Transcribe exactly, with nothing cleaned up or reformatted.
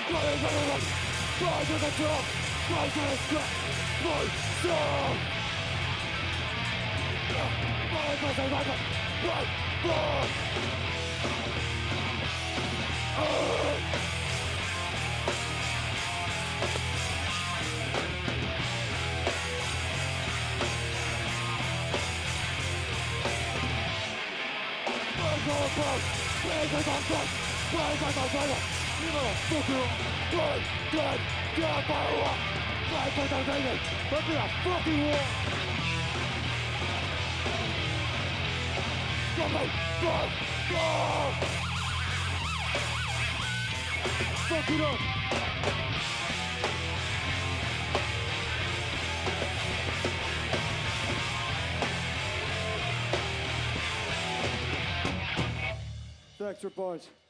Rise to the top, rise to the strap, my soul. Rise to the right, right, right. Rise on the front, rise on the front, rise on the front. You motherfucker, good, good, get by the wall. Rise on the front, let's be a fucking war. Come on, go, go. Fuck it up. Thanks for BARGE.